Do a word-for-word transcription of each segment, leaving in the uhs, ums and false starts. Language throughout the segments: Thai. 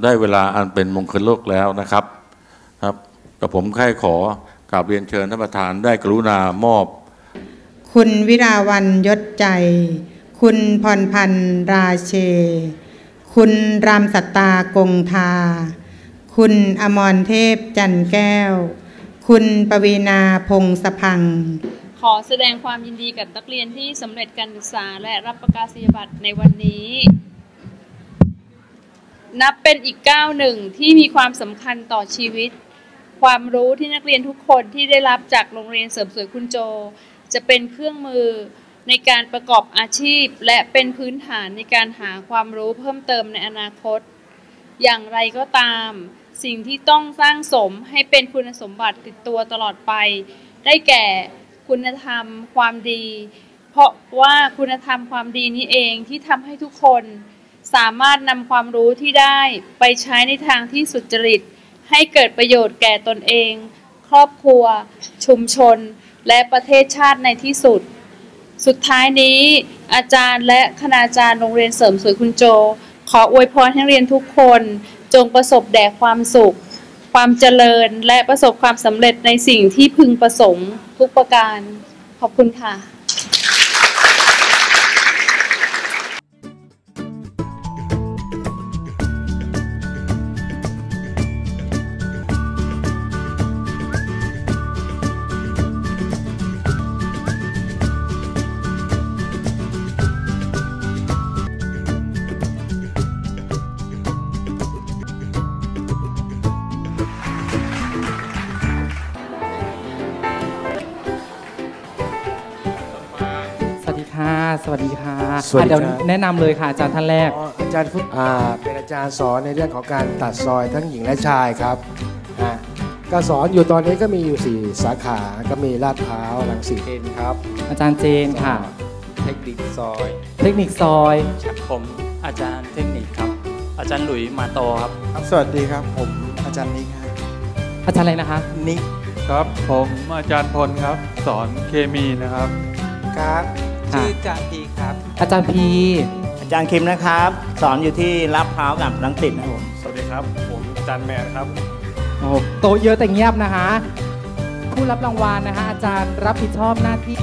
ได้เวลาอันเป็นมงคลโลกแล้วนะครับครับกับผมแค่ขอกราบเรียนเชิญท่านประธานได้กรุณามอบคุณวิราวัลย์ยศใจคุณพรพันธ์ราเชคุณรามสัตตากงทาคุณอมรเทพจันแก้วคุณปวีนาพงศพังค์ขอแสดงความยินดีกับนักเรียนที่สำเร็จการศึกษาและรับประกาศนียบัตรในวันนี้นับเป็นอีกก้าวหนึ่งที่มีความสำคัญต่อชีวิตความรู้ที่นักเรียนทุกคนที่ได้รับจากโรงเรียนเสริมสวยคุณโจจะเป็นเครื่องมือในการประกอบอาชีพและเป็นพื้นฐานในการหาความรู้เพิ่มเติมในอนาคตอย่างไรก็ตามสิ่งที่ต้องสร้างสมให้เป็นคุณสมบัติติดตัวตลอดไปได้แก่คุณธรรมความดีเพราะว่าคุณธรรมความดีนี้เองที่ทำให้ทุกคนสามารถนำความรู้ที่ได้ไปใช้ในทางที่สุจริตให้เกิดประโยชน์แก่ตนเองครอบครัวชุมชนและประเทศชาติในที่สุดสุดท้ายนี้อาจารย์และคณาจารย์โรงเรียนเสริมสวยคุณโจขออวยพรให้นักเรียนทุกคนจงประสบแด่ความสุขความเจริญและประสบความสำเร็จในสิ่งที่พึงประสงค์ทุกประการขอบคุณค่ะสวัสดีค่ะเดี๋ยวแนะนำเลยค่ะอาจารย์ท่านแรกอาจารย์ฟุตเป็นอาจารย์สอนในเรื่องของการตัดซอยทั้งหญิงและชายครับก็สอนอยู่ตอนนี้ก็มีอยู่สี่สาขาก็มีลาดพร้าวรังสิตเจนครับอาจารย์เจนค่ะเทคนิคซอยเทคนิคซอยผมอาจารย์เทคนิคครับอาจารย์หลุยมาโตครับสวัสดีครับผมอาจารย์นิกครับอาจารย์อะไรนะคะนิกครับผมอาจารย์พลครับสอนเคมีนะครับครับชื่ออาจารย์พีครับอาจารย์พีอาจารย์คิมนะครับสอนอยู่ที่ลาดพร้าวกับรังสิตนะครับผมสวัสดีครับผมอาจารย์แมนครับโอ้โตเยอะแต่เงียบนะคะผู้รับรางวัลนะคะอาจารย์รับผิดชอบหน้าที่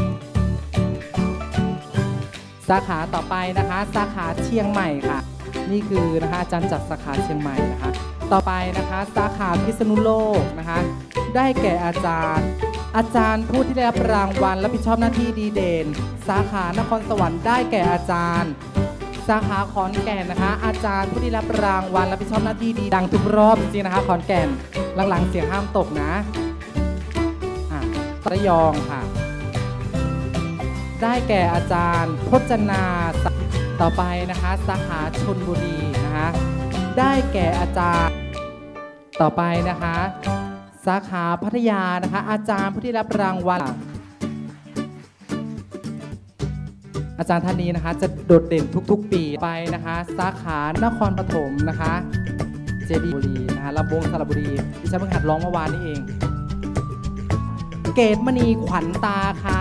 สาขาต่อไปนะคะสาขาเชียงใหม่ค่ะนี่คือนะคะอาจารย์จากสาขาเชียงใหม่นะคะต่อไปนะคะสาขาพิษณุโลกนะคะได้แก่อาจารย์อาจารย์ผู้ที่ได้รับรางวัลรับผิดชอบหน้าที่ดีเด่นสาขานครสวรรค์ได้แก่อาจารย์สาขาขอนแก่นนะคะอาจารย์ผู้ที่รับรางวัลรับผิดชอบหน้าที่ดีดังทุกรอบจริงๆนะคะขอนแก่นหลังๆเสียงห้ามตกนะอ่ะระยองค่ะได้แก่อาจารย์พจนาต่อไปนะคะสาขาชลบุรีนะคะได้แก่อาจารย์ต่อไปนะคะสาขาพัทยานะคะอาจารย์ผู้ที่รับรางวัลอาจารย์ท่านนี้นะคะจะโดดเด่นทุกๆปีไปนะคะสาขานครปฐมนะคะเจดีย์บุรีนะคะลำวงสระบุรีที่ฉันเพิ่งหัดร้องเมื่อวานนี้เองเกตมณีขวัญตาค่ะ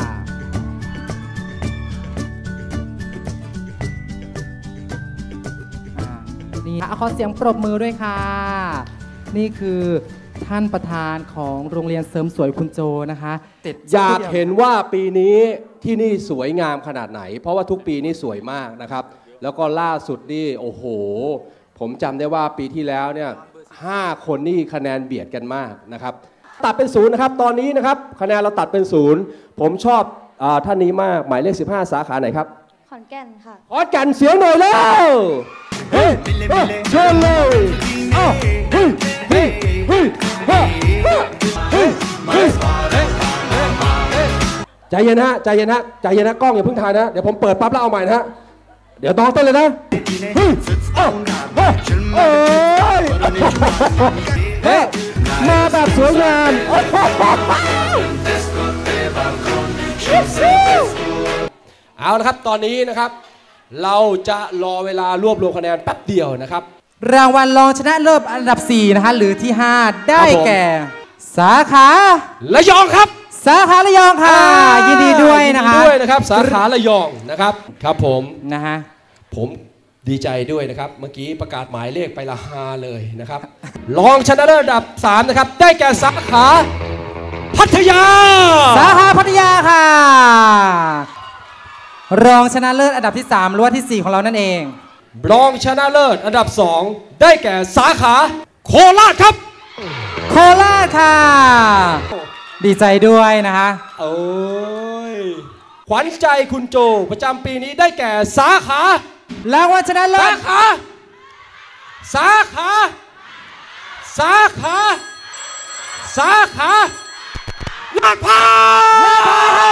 นี่ขอเสียงปรบมือด้วยค่ะนี่คือท่านประธานของโรงเรียนเสริมสวยคุณโจนะคะอยากเห็นว่าปีนี้ที่นี่สวยงามขนาดไหนเพราะว่าทุกปีนี่สวยมากนะครับแล้วก็ล่าสุดนี่โอ้โหผมจำได้ว่าปีที่แล้วเนี่ยห้าคนนี่คะแนนเบียดกันมากนะครับตัดเป็นศูนย์นะครับตอนนี้นะครับคะแนนเราตัดเป็นศูนย์ผมชอบท่านนี้มากหมายเลขสิบห้าสาขาไหนครับขอนแก่นค่ะขอนแก่นเสียงหน่อยแล้วเฮ้ยเชิญเลยอ้าวเฮ้ยเฮ้ยเฮ้ยเฮ้ยเฮ้ยเฮ้ยใจเย็นฮะใจเย็นฮะใจเย็นนะกล้องอย่าเพิ่งถ่ายนะเดี๋ยวผมเปิดปั๊บแล้วเอาใหม่นะฮะเดี๋ยวต้องเต้นเลยนะเฮ้ยอ้าวเฮ้ยเฮ้ยมาแบบสวยงามเอาละครับตอนนี้นะครับเราจะรอเวลารวบรวมคะแนนแป๊บเดียวนะครับรางวัลรองชนะเลิศอันดับสี่นะคะหรือที่ห้าได้แก่สาขาระยองครับสาขาระยองค่ะยินดีด้วยนะคะยินดีด้วยนะครับสาขาระยองนะครับครับผมนะฮะผมดีใจด้วยนะครับเมื่อกี้ประกาศหมายเลขไปละฮาเลยนะครับรองชนะเลิศอันดับสามนะครับได้แก่สาขาพัทยาสาขาพัทยาค่ะรองชนะเลิศอันดับที่สามหรือว่าที่สี่ของเรานั่นเองรองชนะเลิศอันดับสองได้แก่สาขาโคราชครับโคราชค่ะดีใจด้วยนะคะโอ้ยขวัญใจคุณโจประจำปีนี้ได้แก่สาขารางวัลชนะเลิศสาขาสาขาสาขาสาขาลาดพร้าว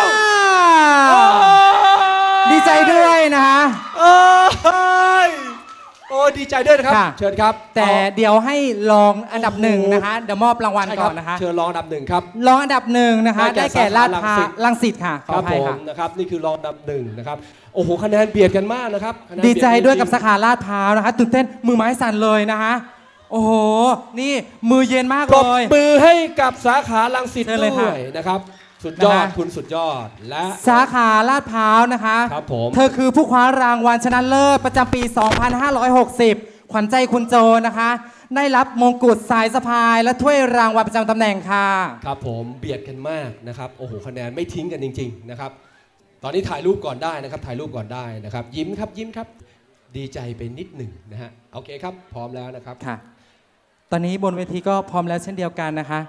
ดีใจด้วยนะคะโอ้ดีใจด้วยนะครับเชิญครับแต่เดี๋ยวให้รองอันดับหนึ่งนะคะเดี๋ยวมอบรางวัลก่อนนะคะเชิญรองอันดับหนึ่งครับรองอันดับหนึ่งนะคะได้แก่ลาดพร้าวรังสิตค่ะครับผมนะครับนี่คือรองอันดับหนึ่งนะครับโอ้โหคะแนนเบียดกันมากนะครับดีใจด้วยกับสาขาลาดพร้าวนะคะตื่นเต้นมือไม้สั่นเลยนะคะโอ้โหนี่มือเย็นมากเลยปรบมือให้กับสาขารังสิตด้วยนะครับสุดยอดคุณสุดยอดและสาขาลาดพร้าวนะคะครับผมเธอคือผู้คว้ารางวัลชนะเลิศประจำปี สองพันห้าร้อยหกสิบ ขวัญใจคุณโจนะคะได้รับมงกุฎสายสะพายและถ้วยรางวัลประจำตำแหน่งค่ะครับผมเบียดกันมากนะครับโอ้โหคะแนนไม่ทิ้งกันจริงๆนะครับตอนนี้ถ่ายรูปก่อนได้นะครับถ่ายรูปก่อนได้นะครับยิ้มครับยิ้มครับดีใจไปนิดหนึ่งนะฮะโอเคครับพร้อมแล้วนะครับค่ะตอนนี้บนเวทีก็พร้อมแล้วเช่นเดียวกันนะคะ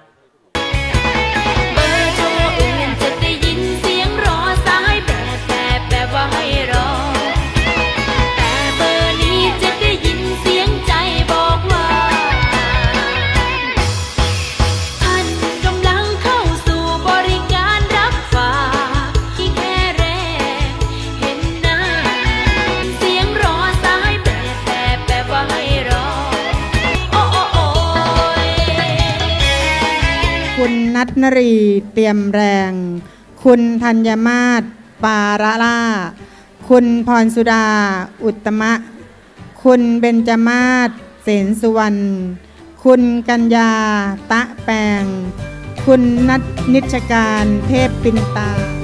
จะได้ยินเสียงรอสายแบบแบบแบบว่าให้รอแต่เบอร์นี้จะได้ยินเสียงใจบอกว่าท่านกำลังเข้าสู่บริการรับฝากที่แค่แรกเห็นหน้าเสียงรอสายแบบแบบแบบว่าให้รอโอ้โอ้โอ้คุณนัทนรีเตรียมแรงคุณธัญมาศปาระล่าคุณพรสุดาอุตตมะคุณเบญจมาศเสนสุวรรณคุณกัญญาตะแปงคุณนัทนิชการเทพปินตา